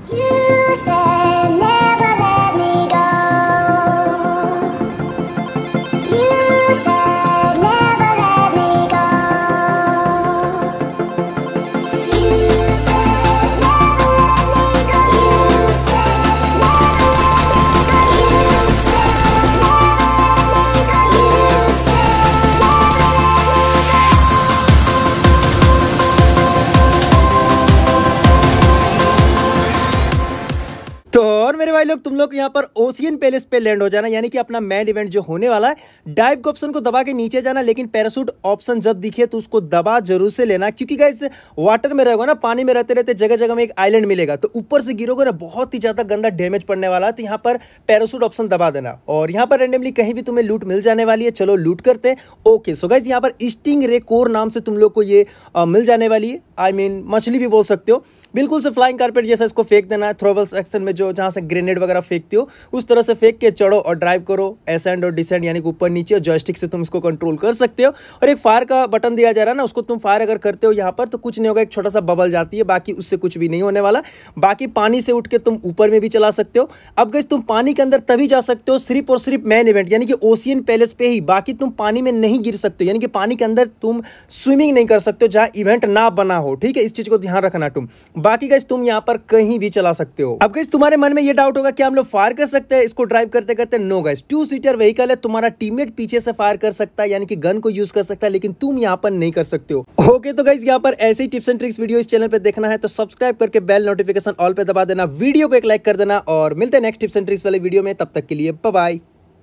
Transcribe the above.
You said never let me go. You said never let me go. You said never let me go. You said never let me go. You said never let me go. You said तो और मेरे भाई लोग, तुम लोग यहाँ पर ocean palace पे लैंड हो जाना, यानी कि अपना मेन इवेंट जो होने वाला है। डाइव के ऑप्शन को दबा के नीचे जाना, लेकिन पैराशूट ऑप्शन जब दिखे तो उसको दबा जरूर से लेना, क्योंकि गाइस वाटर में रहोगे ना, पानी में रहते रहते जगह जगह में एक आइलैंड मिलेगा, तो ऊपर से गिरोगे ना, बहुत ही ज्यादा गंदा डैमेज पड़ने वाला है। तो यहाँ पर पैराशूट ऑप्शन दबा देना, और यहाँ पर रेंडमली कहीं भी तुम्हें लूट मिल जाने वाली है। चलो लूट करते हैं। ओके सो गाइस, यहाँ पर स्टिंग रे कोर नाम से तुम लोग को ये मिल जाने वाली है। आई मीन मछली भी बोल सकते हो। बिल्कुल से फ्लाइंग कारपेट जैसा इसको फेंक देना है। थ्रोबल सेक्शन में जो जहाँ से ग्रेनेड वगैरह फेंकते हो उस तरह से फेंक के चढ़ो और ड्राइव करो। एसेंड और डिसेंड यानी कि ऊपर नीचे, जॉयस्टिक से तुम इसको कंट्रोल कर सकते हो। और एक फायर का बटन दिया जा रहा है ना, उसको तुम फायर अगर करते हो यहाँ पर तो कुछ नहीं होगा, एक छोटा सा बबल जाती है, बाकी उससे कुछ भी नहीं होने वाला। बाकी पानी से उठ के तुम ऊपर में भी चला सकते हो। अब गाइस तुम पानी के अंदर तभी जा सकते हो सिर्फ और सिर्फ मेन इवेंट यानी कि ओशियन पैलेस पे ही, बाकी तुम पानी में नहीं गिर सकते हो, यानी कि पानी के अंदर तुम स्विमिंग नहीं कर सकते हो जहाँ इवेंट ना बना हो। ठीक है, इस चीज को ध्यान रखना तुम। बाकी गाइस तुम यहाँ पर कहीं भी चला सकते हो। अब गाइस तुम्हारे मन में ये डाउट होगा कि हम लोग फायर कर सकते हैं इसको ड्राइव करते करते। नो गाइस, 2 सीटर व्हीकल है, तुम्हारा टीममेट पीछे से फायर कर सकता है, यानी कि गन को यूज कर सकता है, लेकिन तुम यहाँ पर नहीं कर सकते हो। ओके तो गाइस, यहाँ पर ऐसे ही टिप्स एंड ट्रिक्स वीडियो इस चैनल पे देखना है तो सब्सक्राइब करके बेल नोटिफिकेशन ऑल पे दबा देना, वीडियो को एक लाइक कर देना, और मिलते हैं नेक्स्ट टिप्स एंड ट्रिक्स वाले वीडियो में। तब तक के लिए बाय बाय।